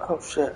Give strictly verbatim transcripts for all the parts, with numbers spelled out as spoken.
Oh shit.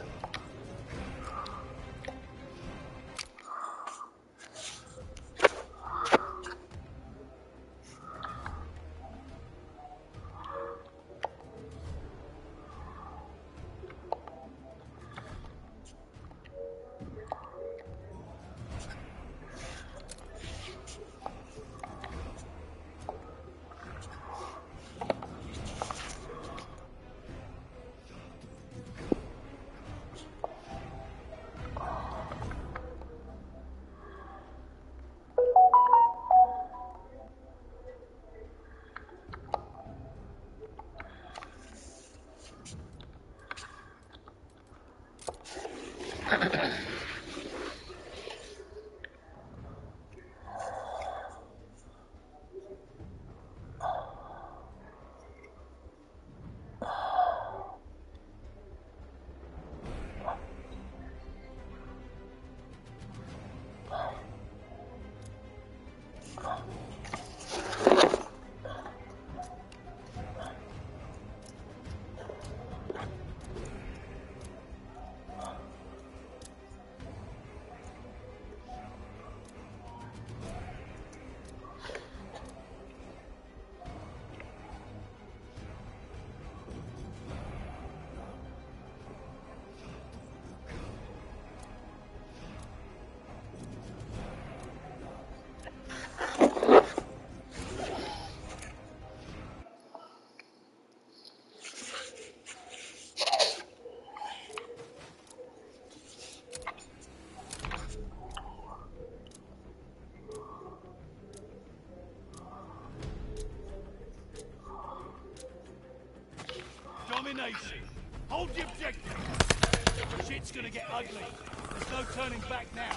Domination. Hold the objective. Shit's gonna get ugly. There's no turning back now.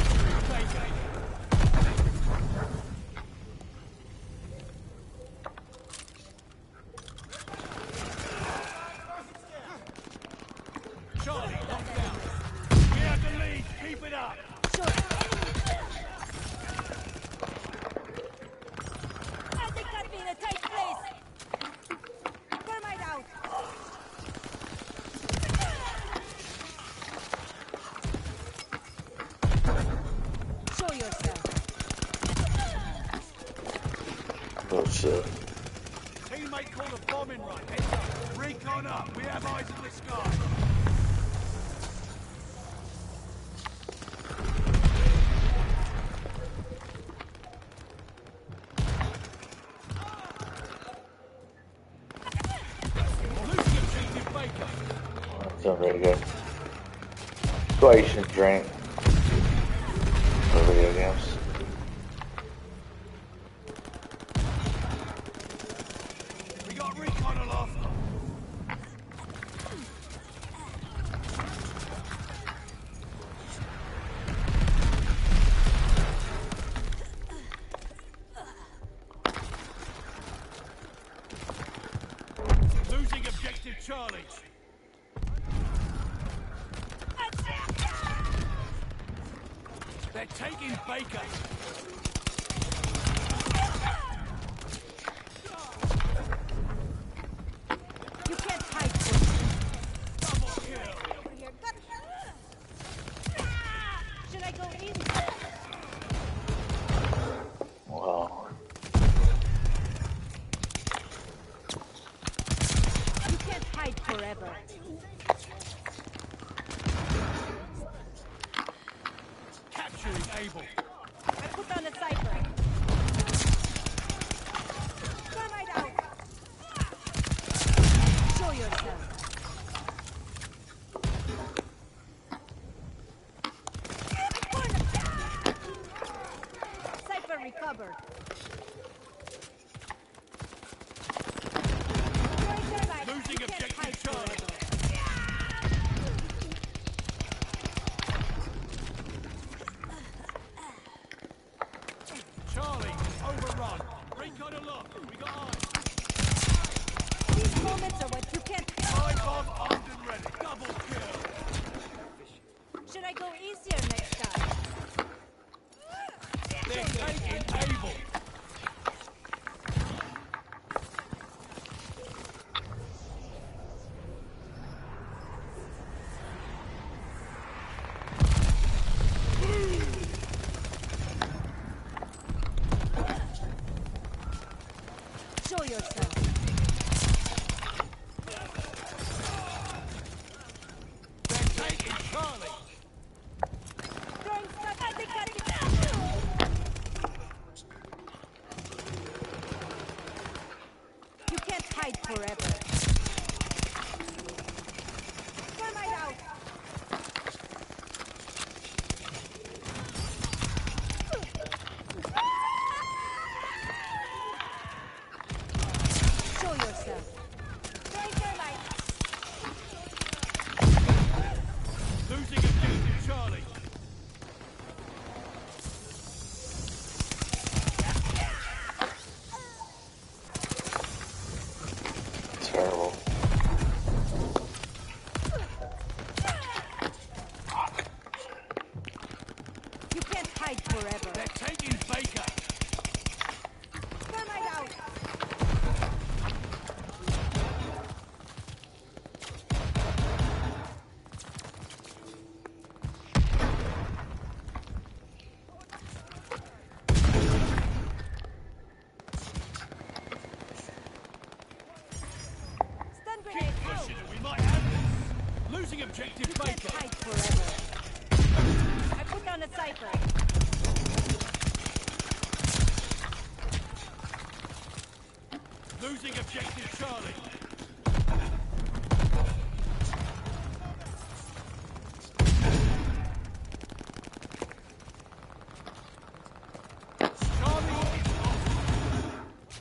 Capture Charlie, lock down. We have the lead. Keep it up. Oh shit. Teammate called a bombing run. Heads up. Recon up. We have eyes in the sky. Losing objective Baker. That's not very good. That's why you should drink for video games. Losing objective Charlie. They're taking Baker. You can't hide. Double kill. Should I go in? Wow. You can't hide forever. Capturing Able. I put on a cipher. Thermite out. Show yourself. Cipher recovered. Losing objective Charlie. Charlie, overrun. Recon aloft. We got eyes. These moments are what you can't. Five bomb armed and ready. Double kill. Should I go easier next time? They're taking Able. hide forever. Thermite out. Show yourself. Throwing thermite. Losing objective Charlie. Terrible. You can't hide forever. They're taking Baker. Thermite out. Stun grenade Keep out. pushing it. We might have this. Losing objective You can't Baker. hide forever. I put down a cipher. Losing objective Charlie. Charlie is lost.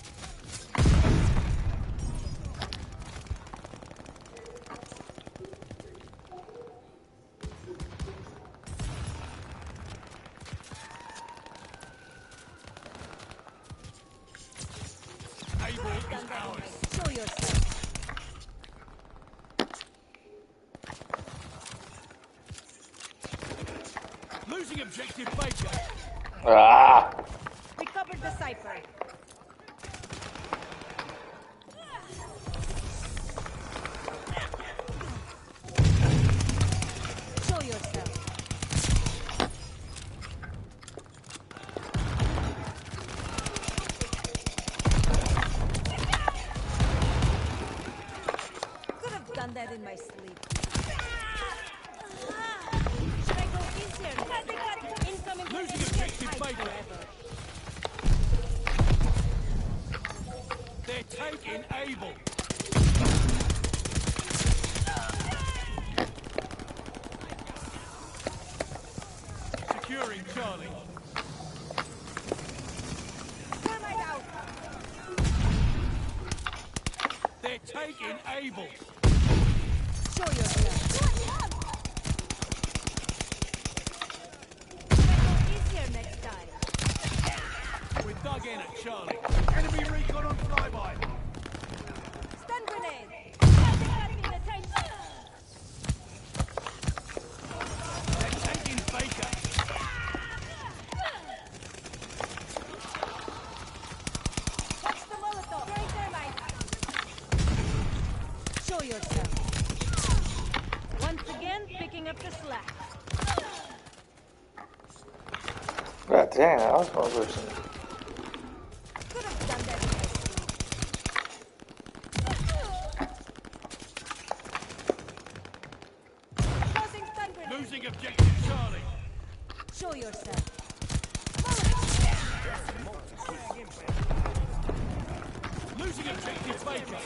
Able is ours. Show yourself. Losing objective Baker. Ah! We covered the cipher. Show yourself. Could have done that in my sleep. Should I go easier? Incoming Losing grenade. objective Hide Baker. forever. They're taking Able. Securing Charlie. Thermite out. They're taking Able. Show yourself. Should I go easier next time? We're dug in at Charlie. Enemy recon on flyby. Stun grenade. Nothing got me the time. They're taking Baker. Watch the Molotov. Throwing thermite. Show yourself. Once again, picking up the slack. God damn, I was one person. Could have done that in my sleep. Closing stun grenade. Losing objective Charlie. Show yourself. Losing objective Baker.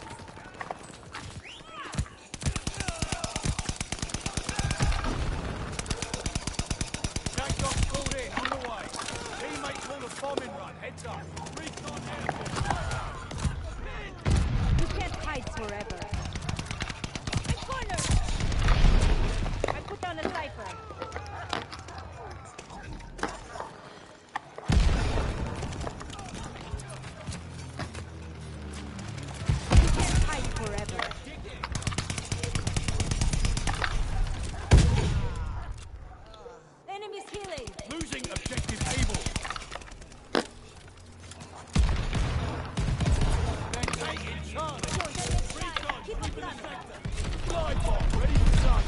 Jack Dog called in, on the way. Teammate called a bombing run. Heads up. Recon airfield. You can't hide forever. I'm cornered. I put down a cipher. You can't hide forever. Enemies healing. Losing objective Able. They're taking Charlie. Recon Keep sweeping the up sector. Glide bomb ready for sun.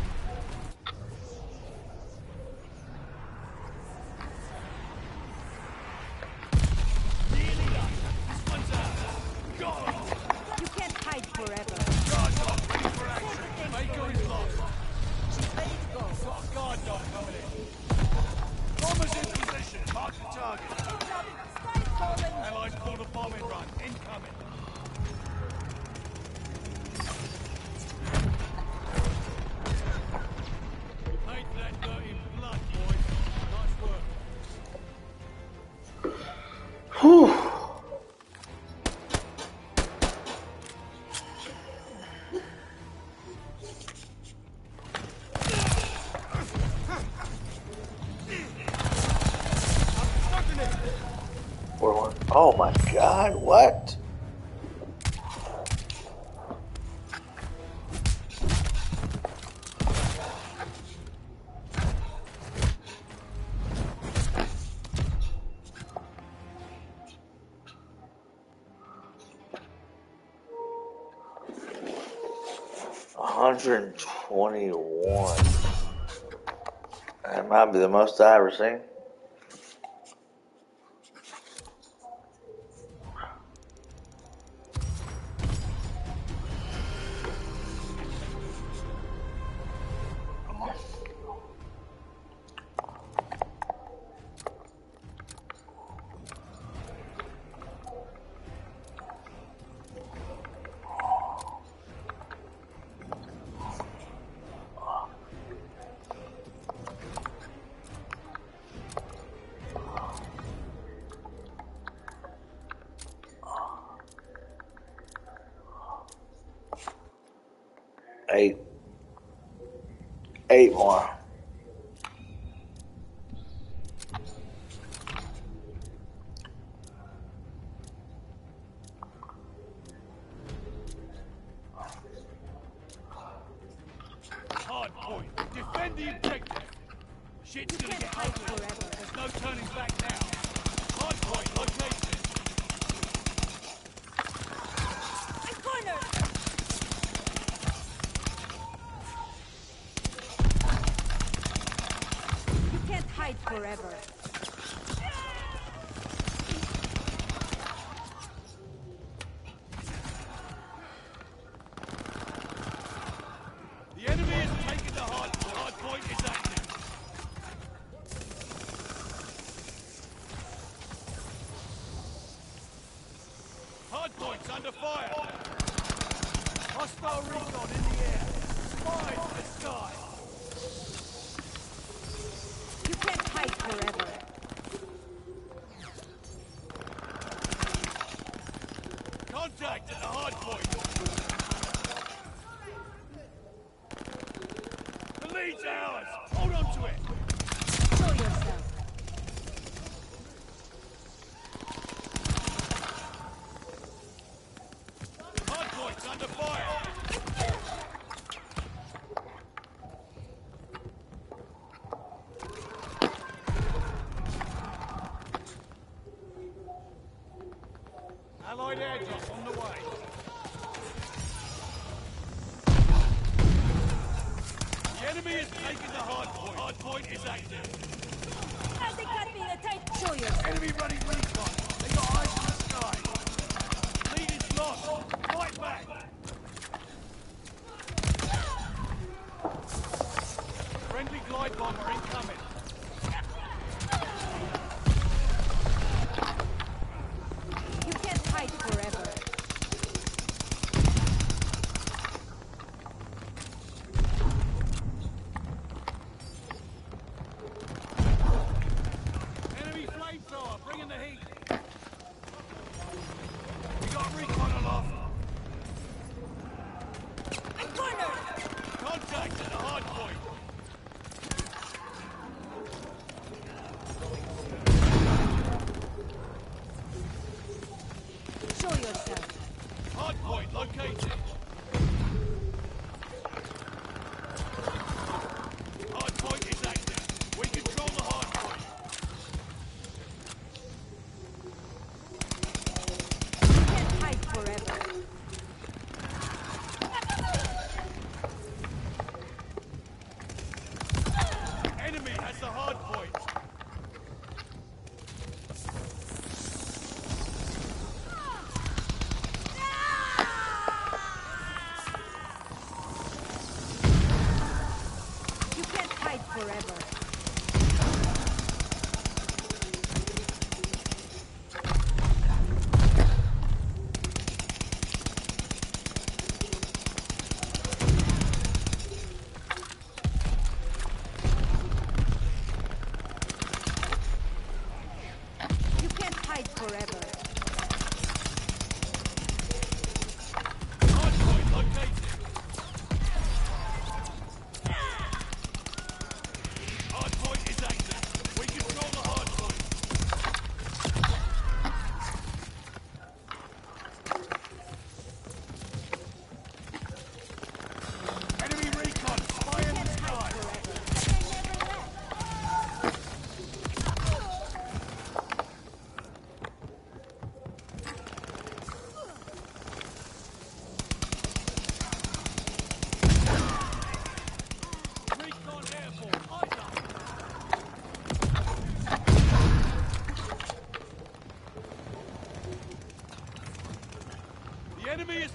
Nearly done. This one's out. Got him. You can't hide forever. Guard dog ready for action. Baker is lost. She's ready to go. Got a guard dog coming in. Bombers in position. Mark the target. Heads up. Sky's falling. Allies pulled a bombing run. Incoming. Oh my god, what? one hundred twenty-one. That might be the most I've ever seen. Eight. Eight more. Hard point. Defend the objective. Shit's gonna get ugly. There's no turning back now. Hard point location. I'm cornered! You can't hide forever. The enemy has taken the hard point. Hard point is active. Hard point's under fire. Hostile recon in the air. Spies in the sky. You can't hide forever. Contact at the hard point. The lead's ours. Hold on to it. Show yourself. Hard point's under fire. Allied air drop on the way. The enemy has taken the hard point. Hard point is active. As they cut me in a tight. Show yourself. Enemy running recon. They got eyes in the sky. Lead is lost. Fight back. Friendly glide bomber incoming. You can't hide forever. Enemy flamethrower, bringing the heat. We got recon aloft.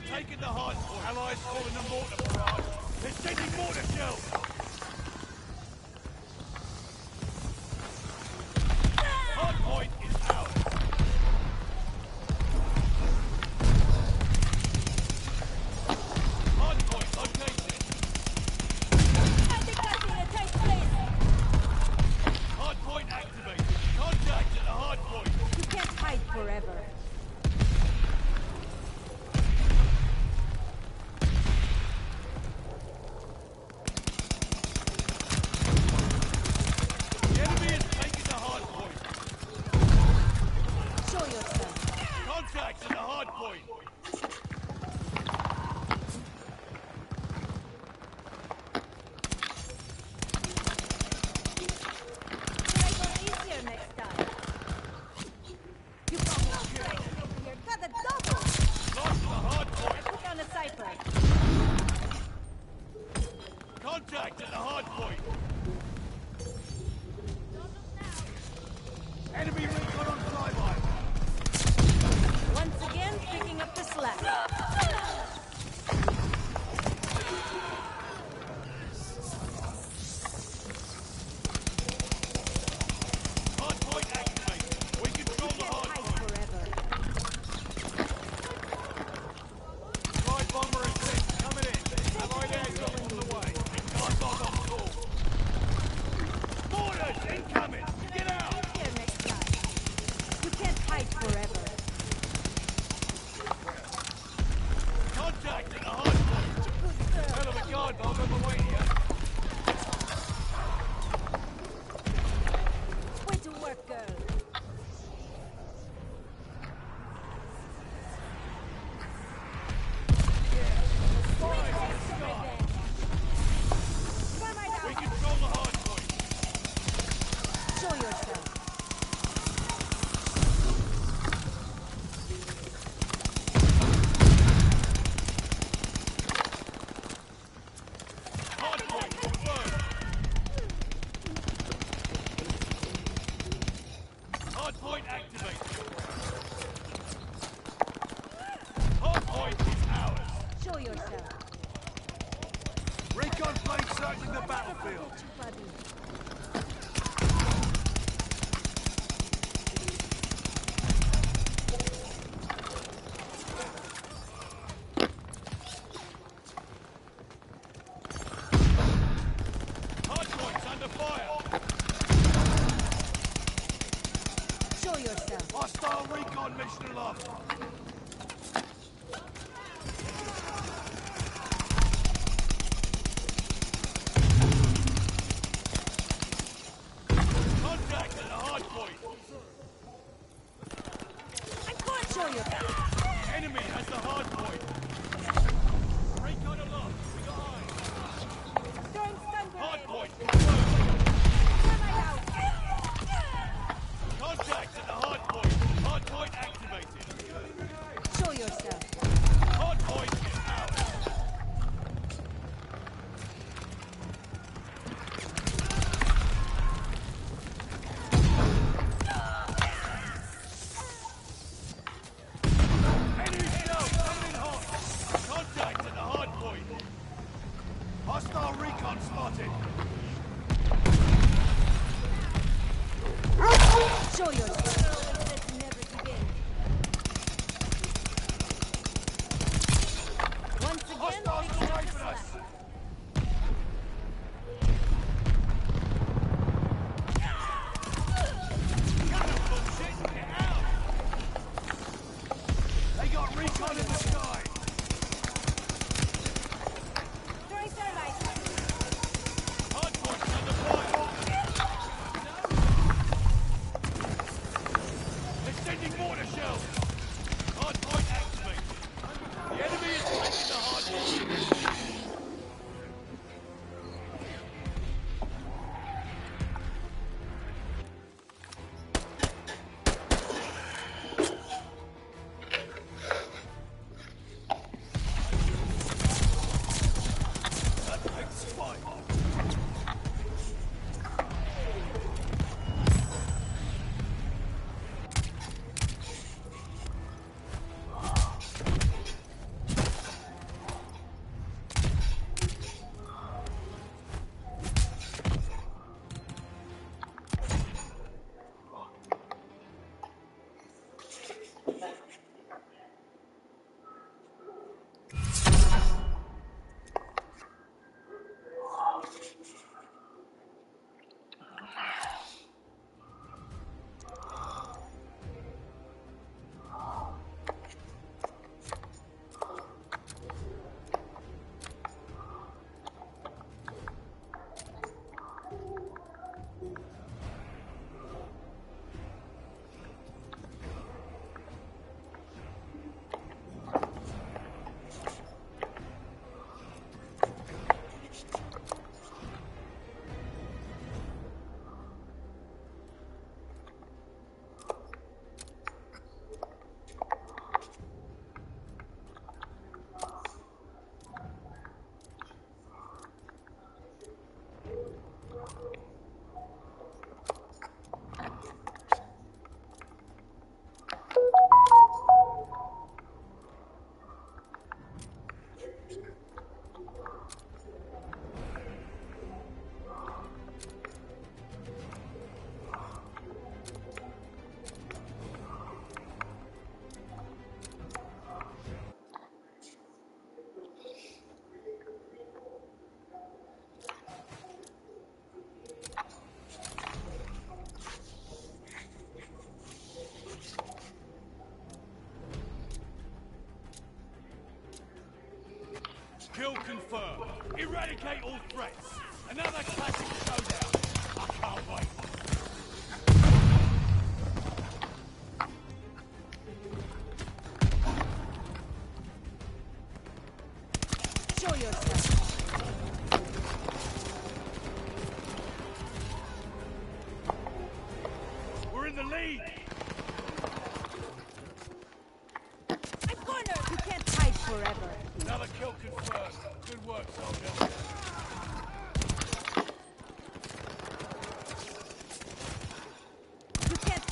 taken the hard point. Allies calling a mortar barrage. They're sending mortar shells. Hard point is ours. Hard point located. Anti-gassing in a tight place. Hard point activated. Contact at the hard point. You can't hide forever. The enemy is taking the hard point. Show yourself. Contact at the hard point. Try go easier next time. You got me straight over here. Got a double. Lost the hard I point. put down a cipher. Contact at the hard point. Enemy recon on flyby. Once again, picking up the slack. Hard point activated. We control the hard Hide point. forever. Glide bomber and six coming in. Allied aircraft on the way. Guard dog on call. Mortars incoming. Get out. Easier next time. You can't hide forever. Contact at the hard point. Good girl. Hell of a guard dog on the way here. Way to work, girl. Fire Take in the some sky. revenge. Come right We out. control the hard point. Show yourself. Hard point confirmed. Hard point activated. Hard point is ours. Show yourself. Recon plane searching the battlefield. Get you, buddy. Hard point's under fire. Show yourself. Hostile recon mission aloft. Kill confirmed. Eradicate all threats. Another classic showdown. I can't wait. Show yourself. We're in the lead. I'm cornered. You can't hide forever. Another kill confirmed. Good work, soldier. You can't.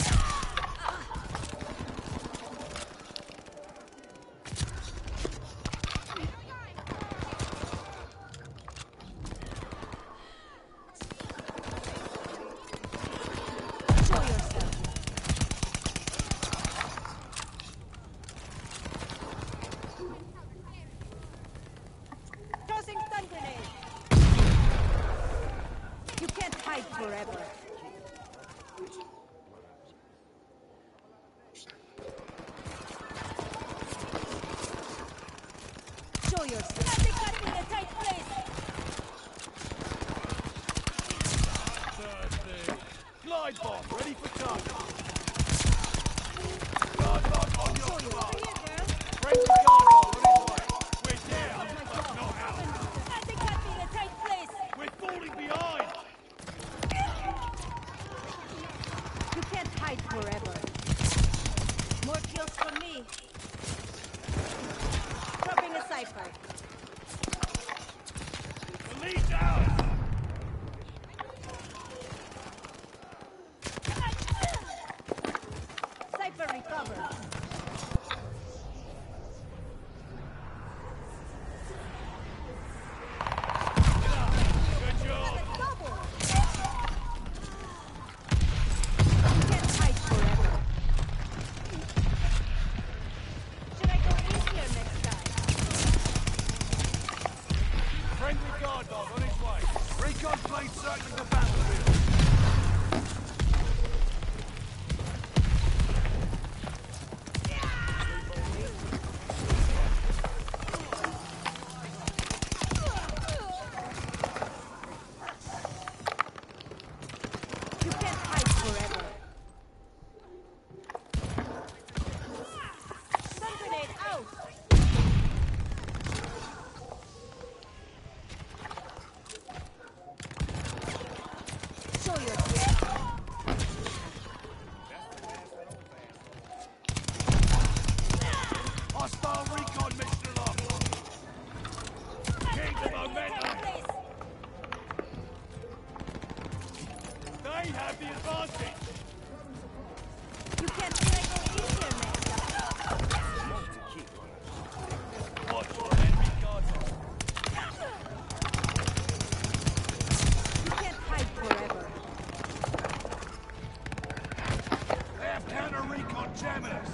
Show yourself. Tossing stun grenade. You can't hide forever. Show yourself. They got me in a tight place. Thursday. Glide bomb ready for target. Guard dog on your Show mark. yourself. Here, girl. Friendly guard dog on his way. We're down, but not out. Ah, they got me in a tight place. We're falling behind. You can't hide forever. More kills for me. Dropping a cipher. The lead's ours. Cipher recovered. Good job. Double. You can't hide forever. Should I go easier next time? Friendly guard dog on his way. Recon plane circling the battlefield. You can't hide forever. Stun grenade out. Show yourself. Hostile recon mission aloft. Keep the momentum. They have the advantage. You can't should I go easier next time? Watch for enemy guard dog. You can't hide forever. They have counter recon jamming us.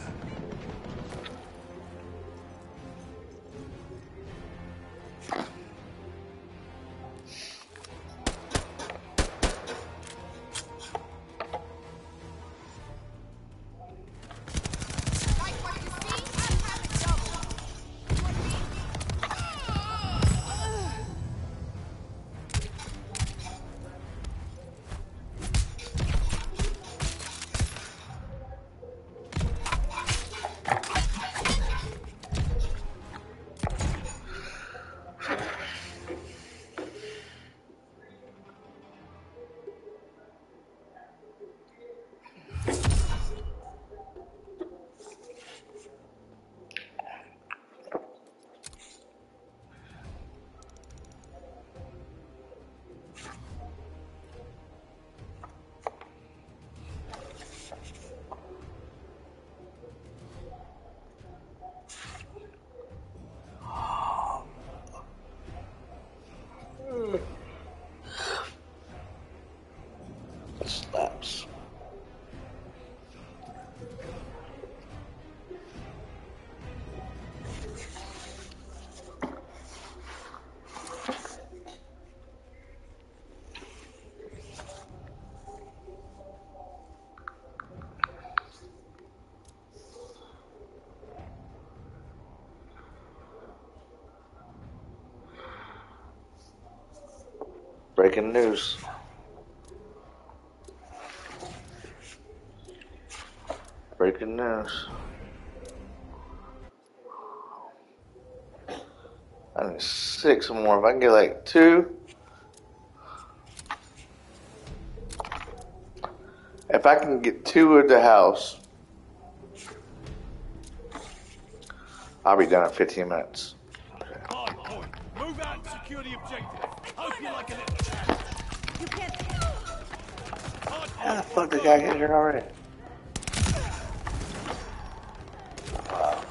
Breaking news. Breaking news. I need six more. If I can get like two. If I can get two at the house, I'll be done in fifteen minutes. Hard point. Move out and secure the objective. Hope you like a little challenge. You can't. Hard How the point. fuck did the guy get here already? Wow.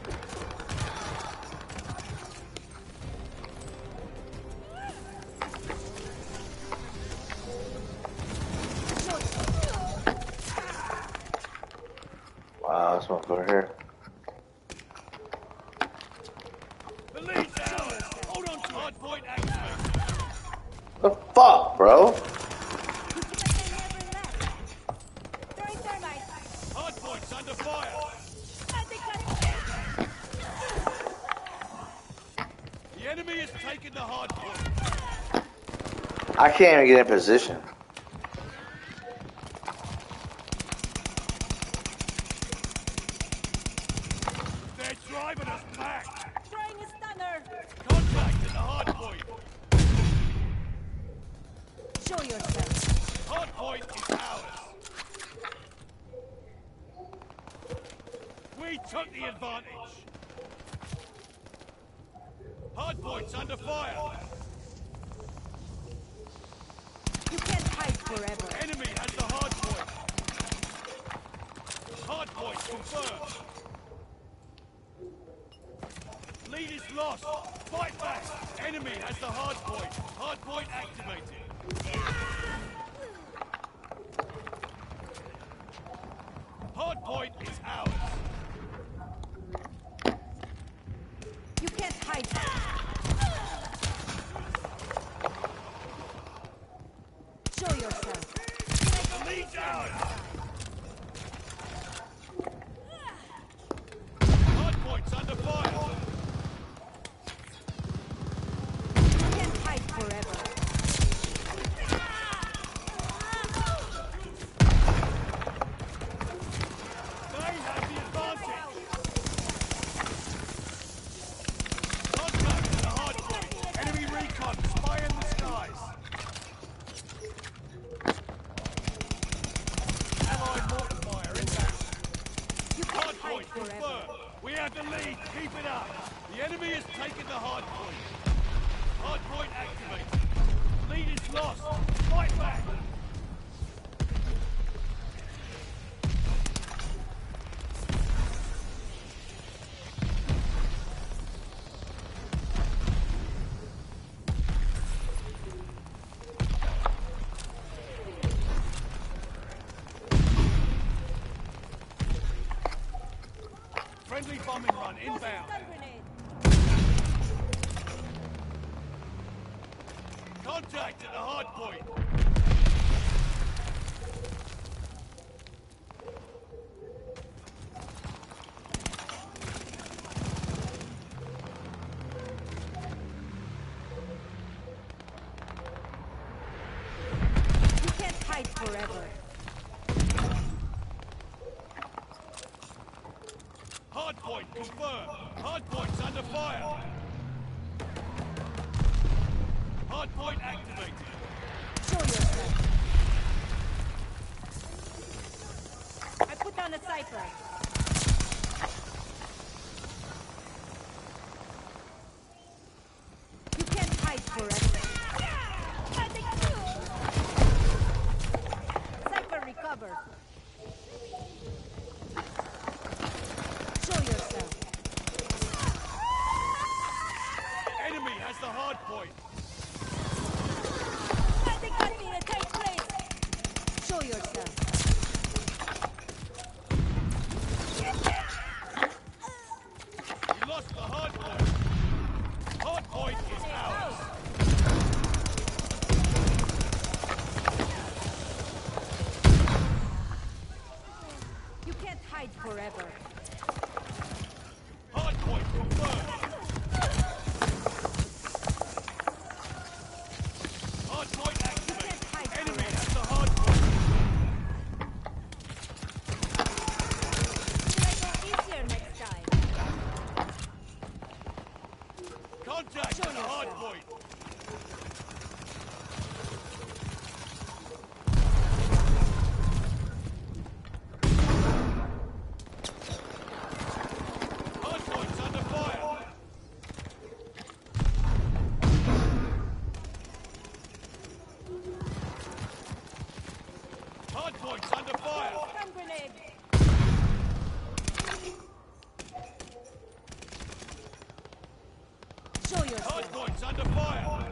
Wow, this motherfucker here. The lead's ours. Hold on to hard point activated. The fuck, bro? Throwing thermite. Hard point's under fire. The enemy has taken the hard point. I can't even get in position. They're driving us back. Throwing a stunner. Contact at the hard point. Show yourself. Hard point is ours. We took the advantage. Hard point's under fire. You can't hide forever. Enemy has the hard point. Hard point confirmed. Lead is lost. Fight back. Enemy has the hard point. Hard point activated. Hard point is ours. You can't hide. Show yourself. The lead's ours. Hard point's under fire. You can't hide forever. They have the advantage. Contact at the hard point. Enemy recon. Spy in the skies. Allied mortar fire inbound. You Hard can't hide point forever. confirmed. We have the lead. Keep it up. The enemy has taken the hard point. Hard point activated. Lead is lost. Fight back. Friendly bombing run inbound. Stun grenade. Contact at the hard point. You can't hide forever. Hard point confirmed. Hard point's under fire. Hard point activated. Show yourself. I put down a cipher. You can't hide forever. Cipher recovered. Show yourself. Enemy has the hard point. Nothing can be to take place. Show yourself. We lost the hard point. Hard point is ours. You can't hide forever. Hard point confirmed. Hard point Contact at the hard point. Hard point's under fire. Hard point's under fire. Stun grenade. Show yourself. Hard point's under fire.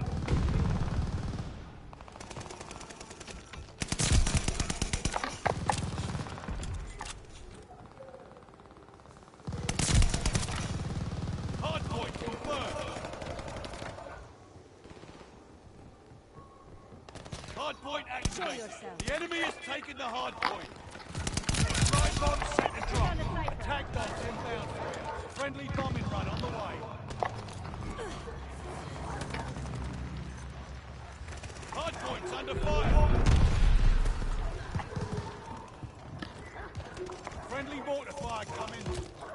Hard point confirmed. Hard point activated. yourself. The enemy has taken the hard point. Strike bomb set to drop. Down the sniper. Attack dogs inbound for you. Friendly bombing run on the way. Hard point's under fire. Friendly mortar fire coming.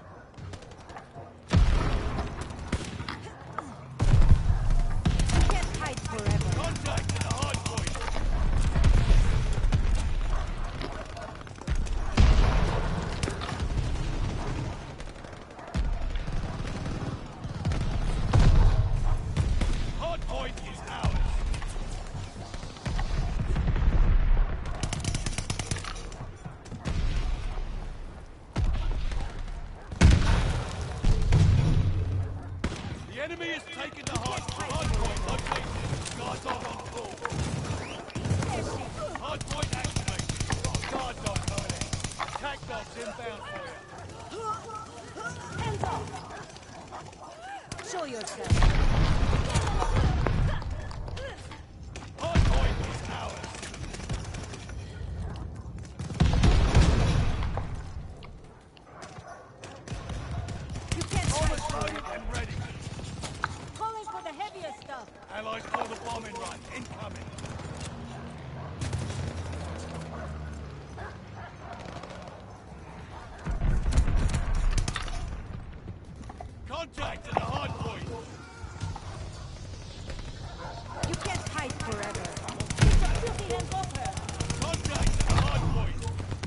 You can't hide forever. Contact at the hard point. Hard point is ours. The enemy has taken the hard, hard point located. Guard dog on full. Hard point activated. Guard dog early. Attack dogs inbound for you. Hands off. Show yourself. Hard point is ours. You can't hide Bombers loaded forever. and ready. Calling for the heavier stuff. Allies call the bombing run. Incoming. Contact at the hard point. You can't hide forever. Keep the filthy hands off her. Contact at the hard point.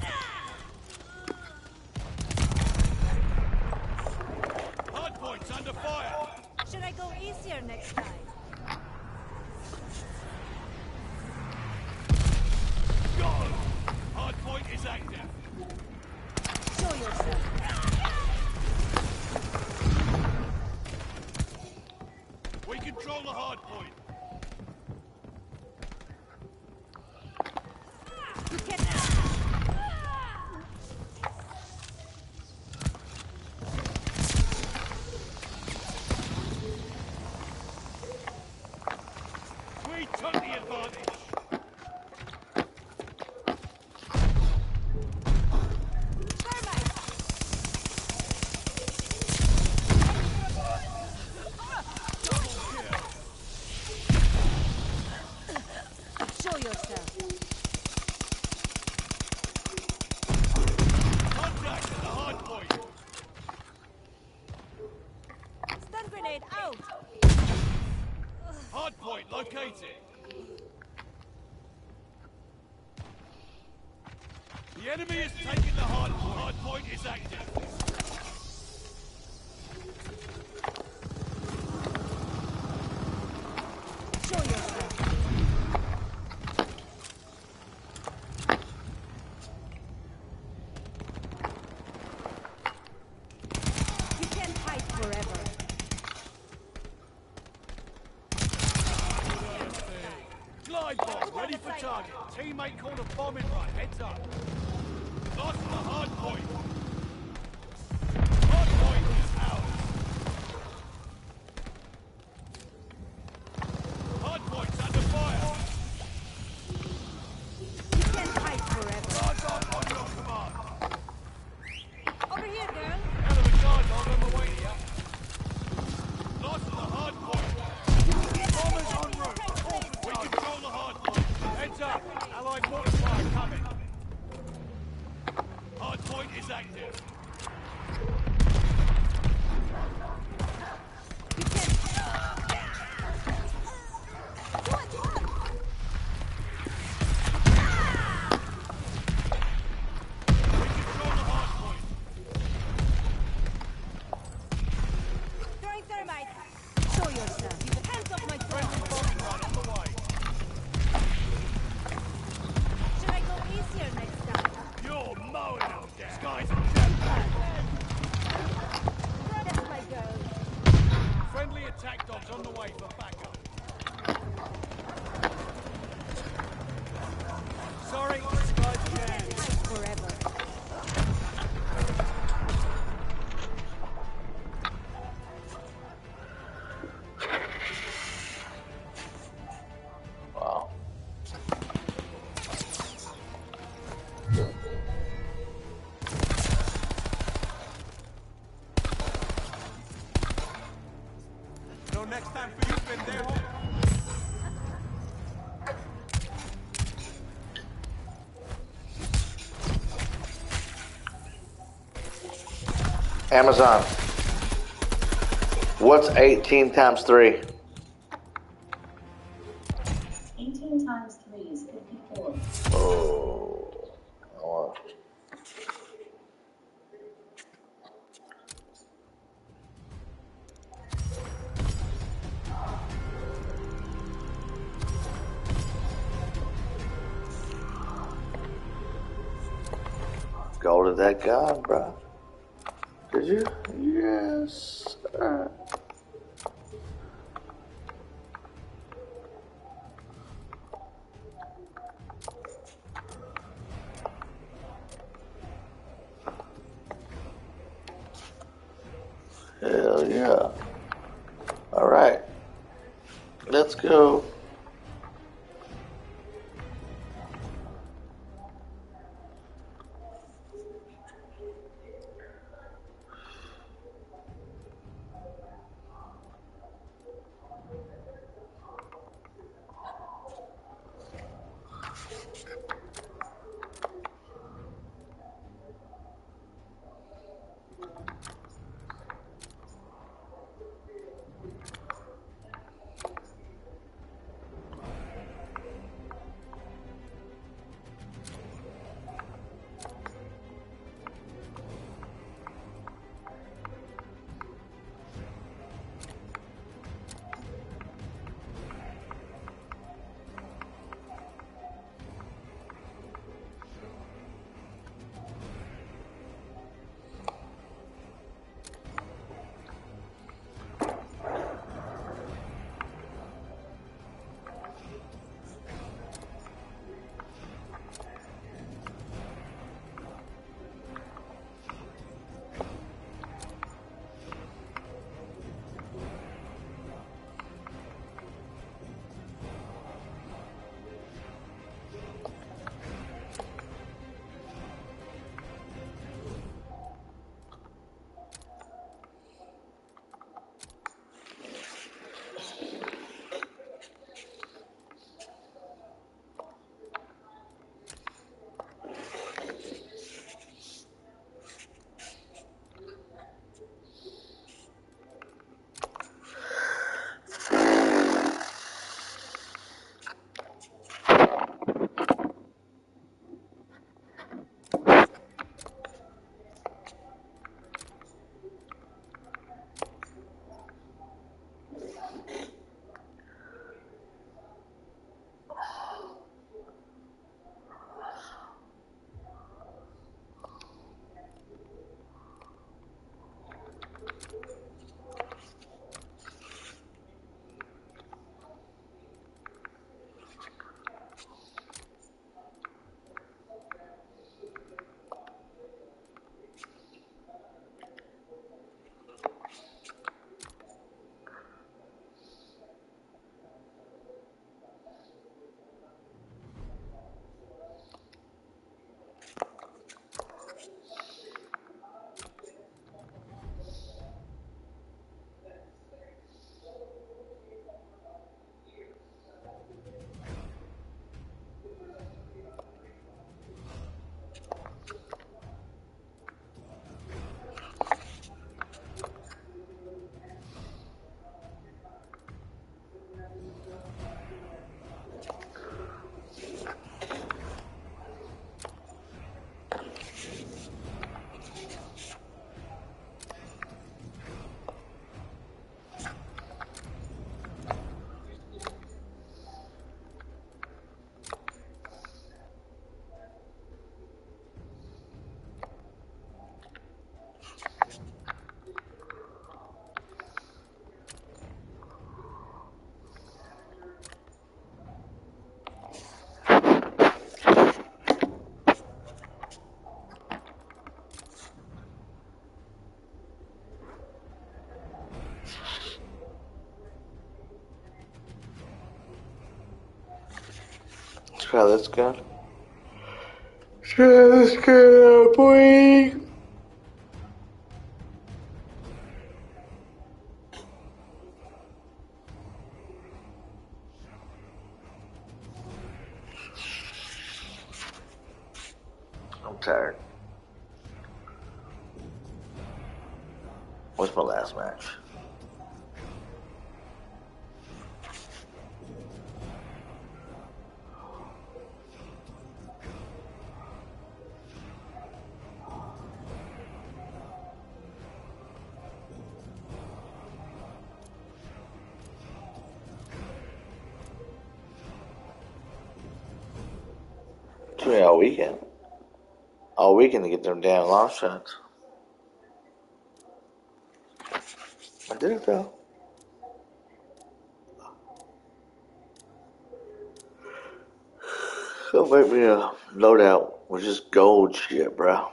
Hard point's under fire. Should I go easier next time? Go! Hard point is active. Show yourself. We control the hard point. You can't. We took the advantage. Thermite. Double kill. Show yourself. Contact at the hard point. Stun grenade out. Hard point located. The enemy has taken the hard point. Hard point is active. Show yourself. You can't hide forever. Glide bomb ready for target. Teammate called a bombing run. Heads up. Lost the hard point. Hard point is ours. Hard point's under fire. You can't hide forever. Guard dog on your command. Over here, girl. Enemy guard dog on the way here. Lost the hard point. Bombers en route. We control the hard point. Heads up. Allied mortar fire coming. Hard point is active. away for backup. Sorry, Sky's You jammed. can't hide forever. Wow. No next time for you, pendejo. Amazon. What's eighteen times three? eighteen times three is fifty-four. Oh. Oh. Go to that gun, bro. Did you? Yes. Sir. Hell yeah. All right. Let's go. try this gun. Try this gun out, boy. I'm tired. What's my last match? Took me all weekend. All weekend to get them damn long shots. I did it though. Don't make me a loadout with just gold shit, bro.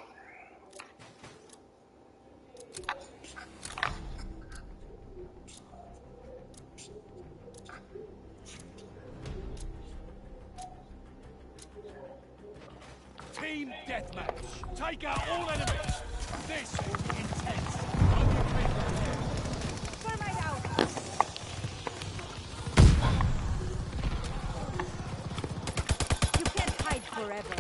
Team deathmatch. Take out all enemies. This will be intense. Thermite out! You can't hide forever.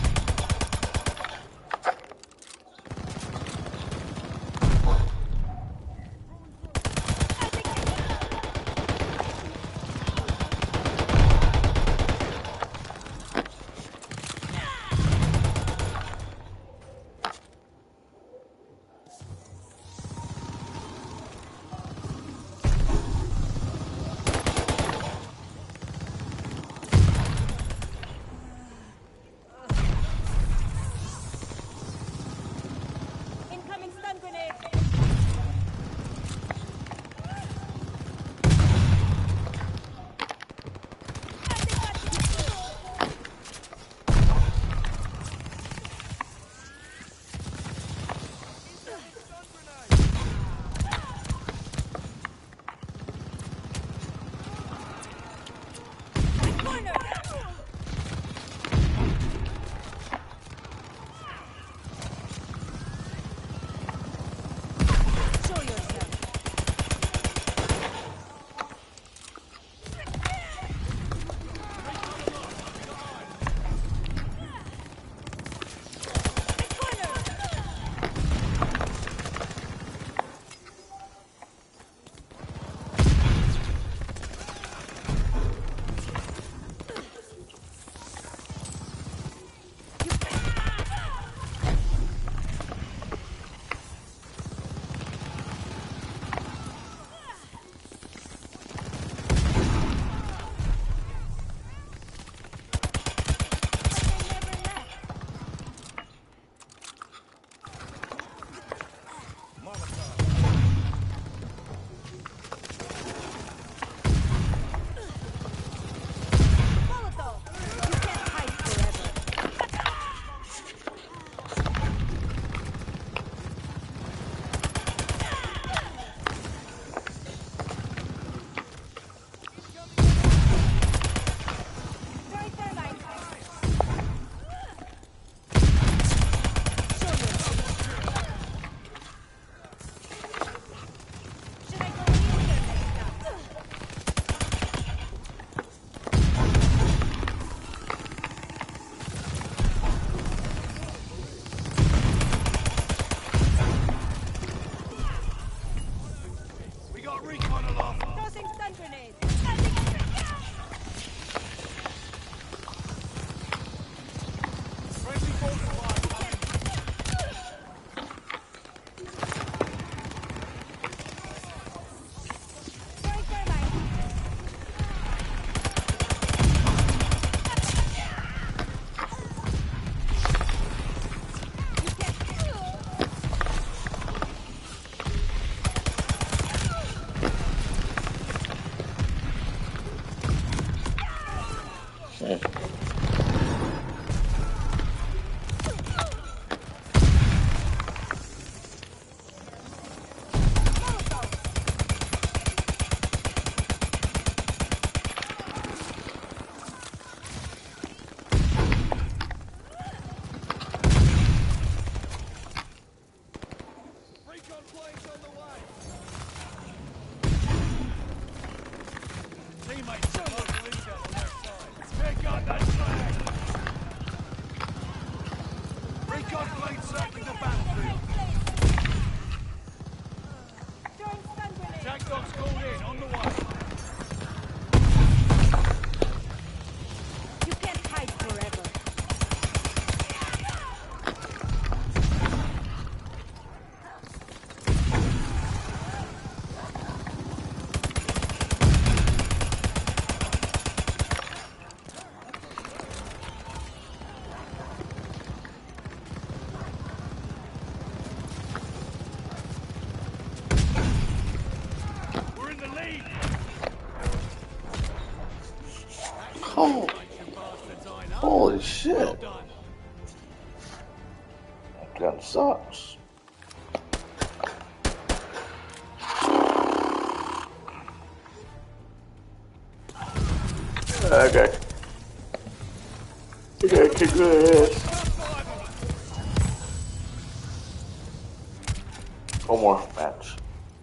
Incoming stun grenade! teammates are local intel on their side. Pick up that flag! Recon plane circling the battlefield. Attack dogs called in, on the way. You can't hide forever. Oh, holy shit. Well done. That gun sucks. Okay. You gotta kick their ass. One more match.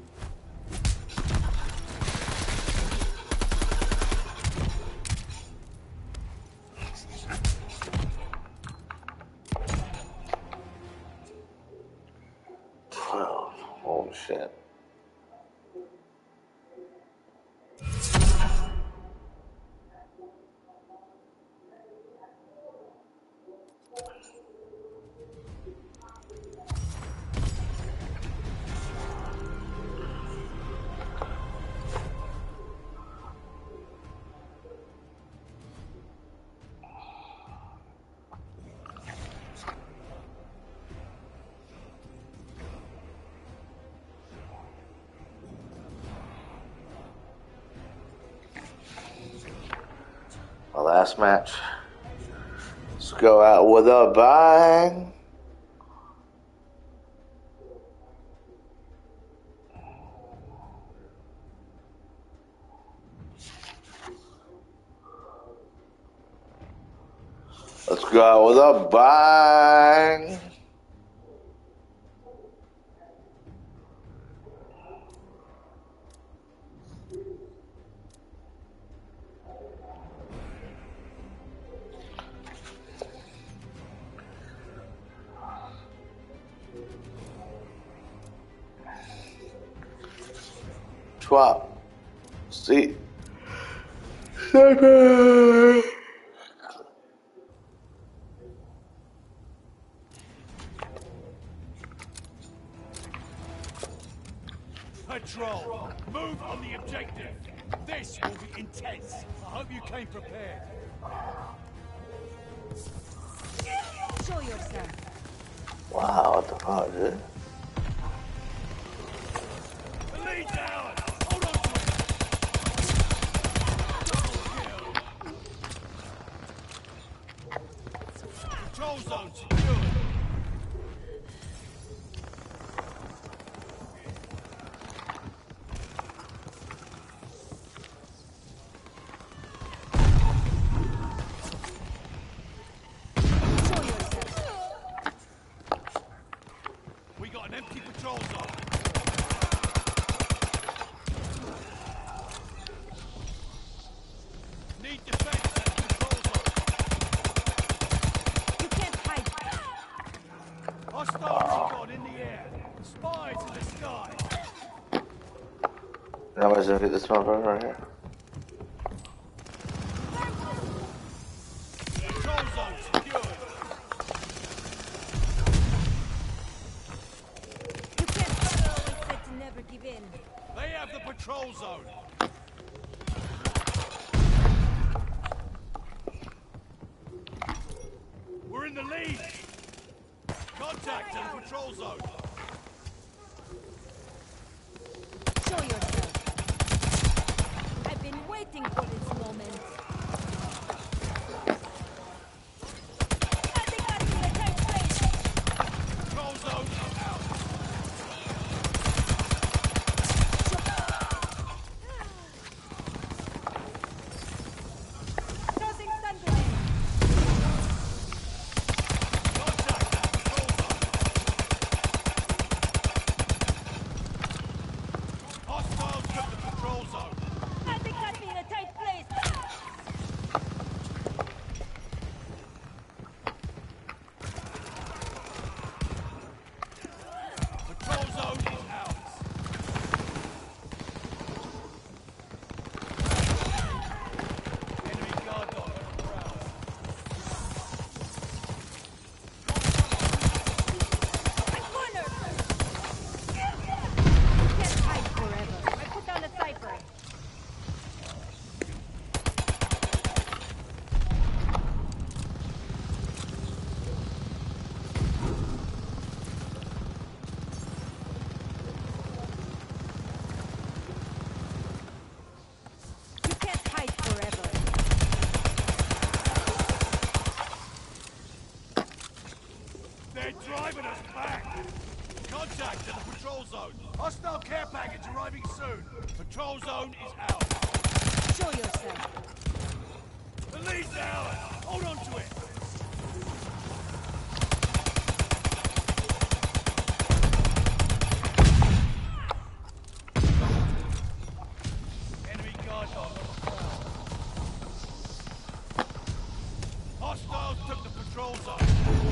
Twelve. Holy shit. My last match. Let's go out with a bang. Let's go out with a bang. Swap. See. Sniper. Patrol, move on the objective. This will be intense. I hope you came prepared. Show yourself. Wow, what the fuck, dude? The lead down. Hold on to it. Control zone secured. Empty patrol zone. Need defense at the patrol zone. You can't hide. Hostile recon in the air. Spies in the sky. Now I'm gonna hit this motherfucker right here. Control zone secured. Give in. They have the patrol zone. We're in the lead. Contact in the patrol zone. Show yourself. I've been waiting for this moment. Patrol zone out. control zone is out. Show yourself. The lead's ours. Hold on to it. Enemy guard dog on the prowl. Hostiles took the patrol zone.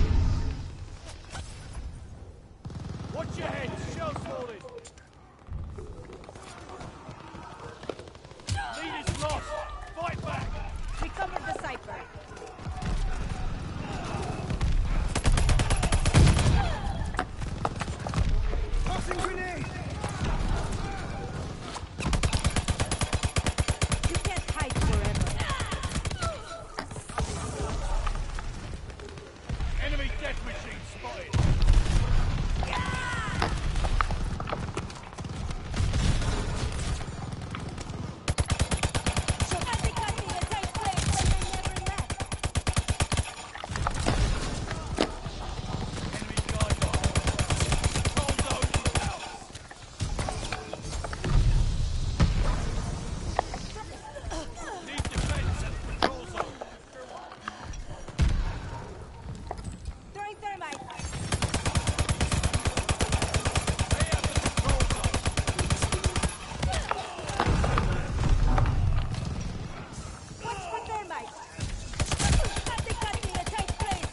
Watch your head. Shells falling. Lead is lost. Fight back. We covered the cipher. Tossing grenade. You can't hide forever. Enemy death machine spotted. Shokati Kati, the tight place when they never left. Enemy guard dog. Control zone is out. Need defense at the patrol zone. Throwing thermite. Stay out of the control zone. Watch for thermite. Kati Kati, the tight place.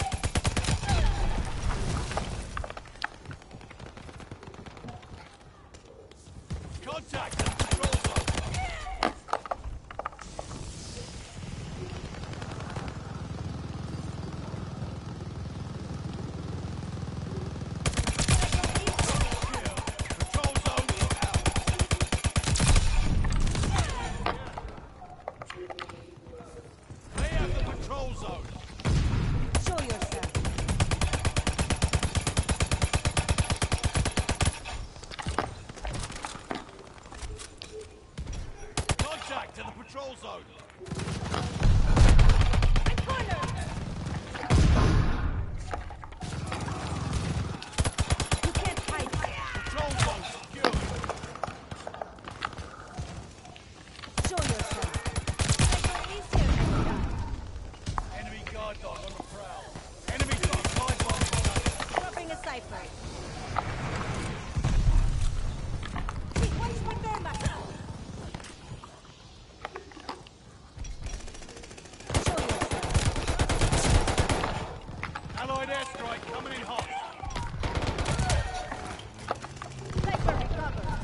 Contact at the control zone. Control zone is out. Stay out of the control zone. Show yourself. Contact to the patrol zone. I'm cornered. You can't hide. Control zone secured. Show yourself. Make it easier for you guys. Enemy guard dog on the prowl. Enemy got a time bomb on us. Dropping a cipher. Watch for thermite. Show yourself. Allied airstrike coming in hot. Cipher recovered.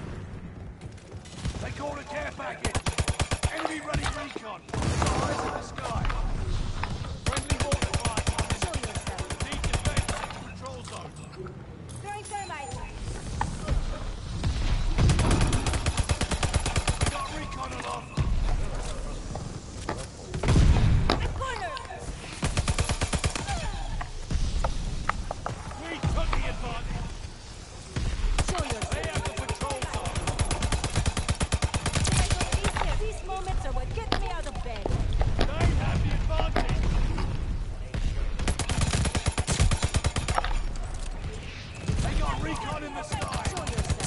They called a care package. Enemy ready recon. Eyes in the sky. Friendly mortar fire. Show yourself. Need defense at the control zone. Throwing thermite. Got recon aloft. I'm cornered. We took the advantage. Show yourself. Stay out the patrol zone. Make it easier. These moments are what get me out of bed. They have the advantage. They got recon in the sky. Show yourself.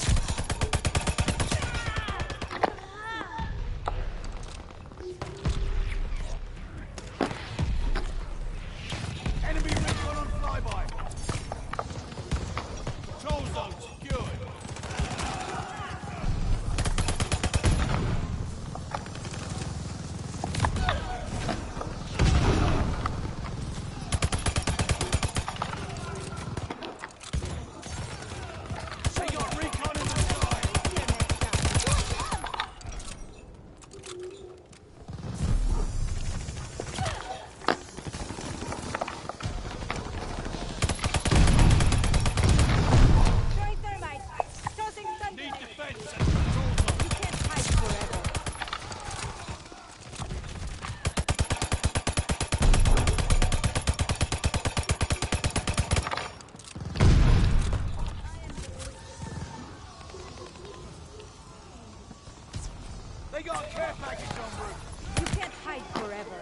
Enemy recon on flyby. Control zone secured. They got recon in the sky. Throwing thermite. Tossing thunder. Need defense at the control zone. You can't hide forever. They got a care package en route. You can't hide forever.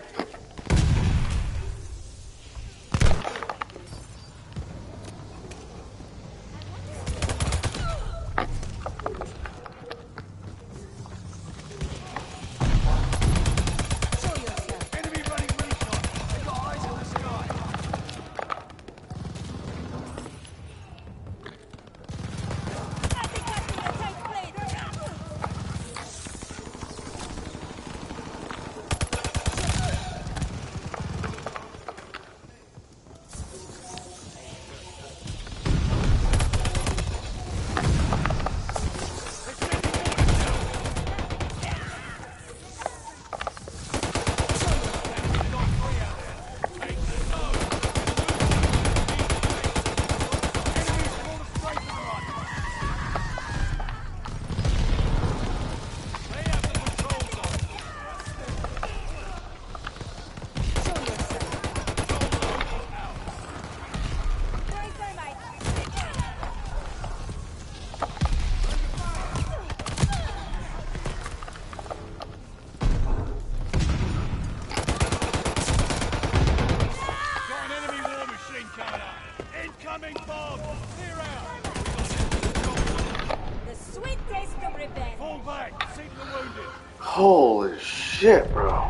shit, bro.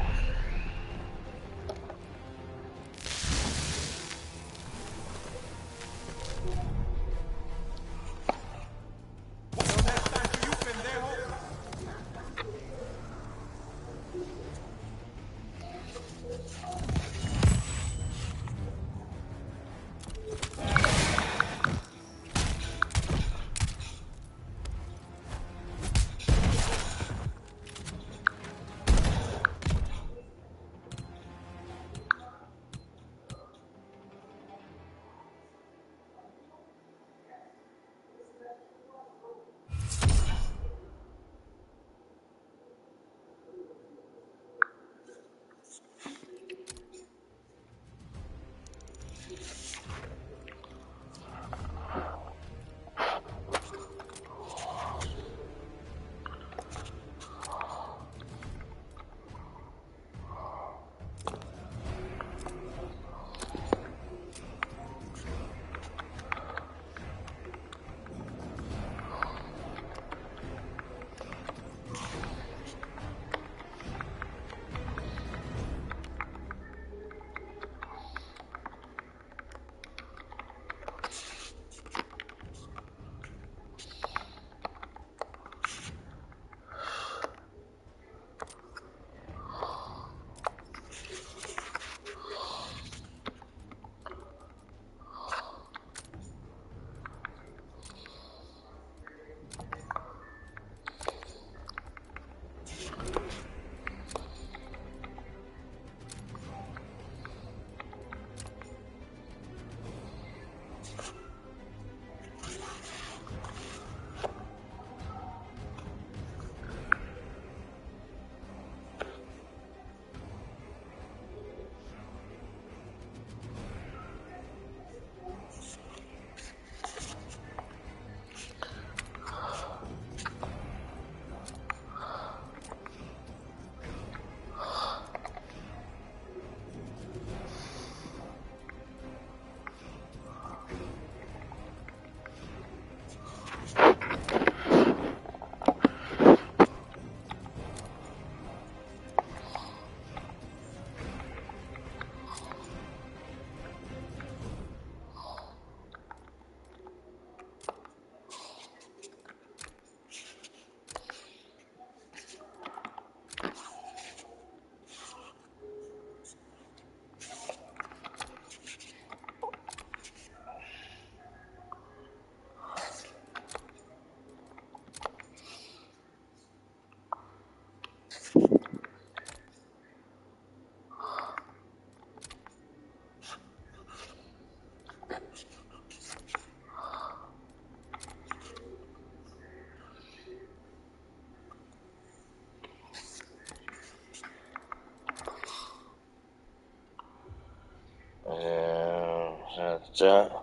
And that's that.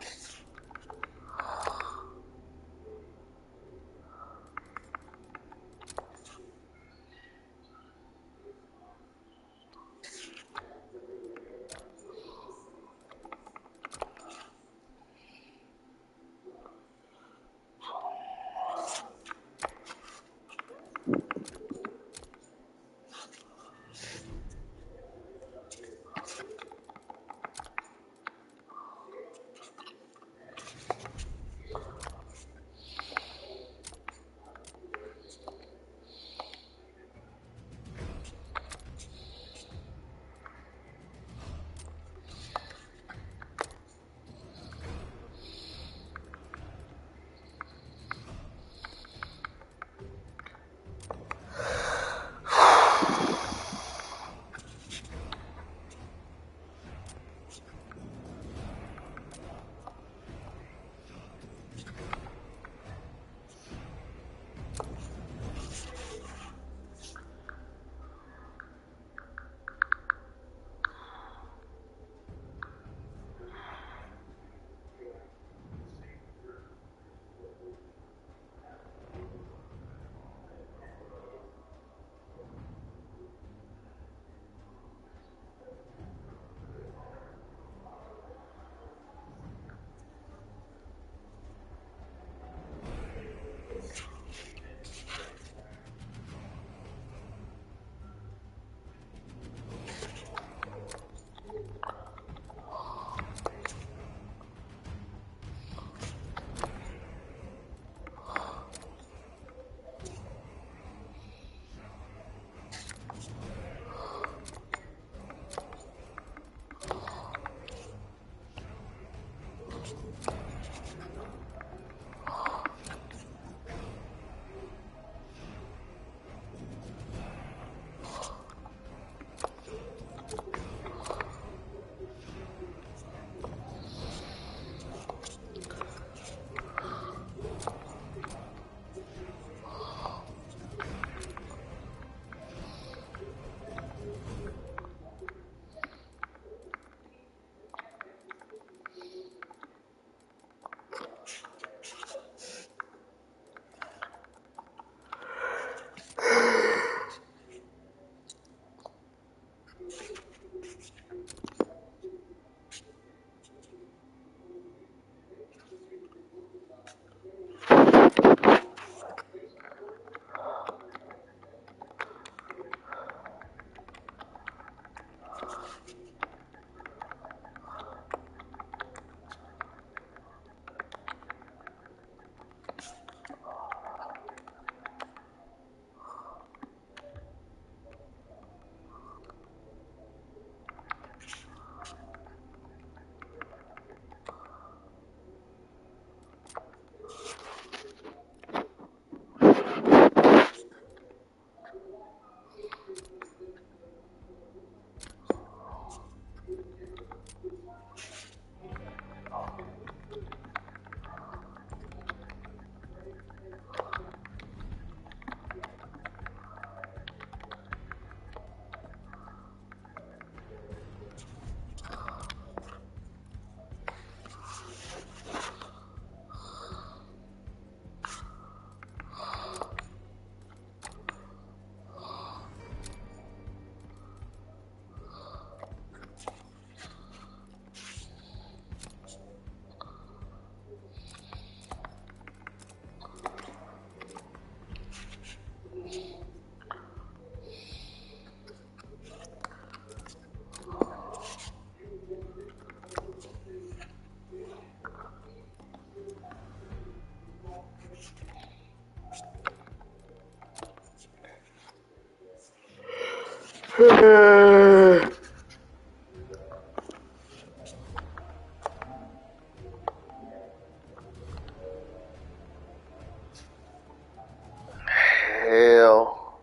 Hell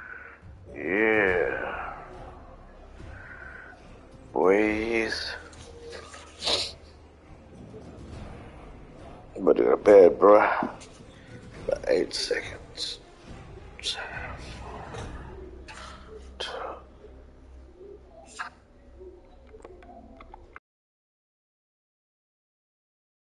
yeah. Boys. But in a bed, bruh. About eight seconds.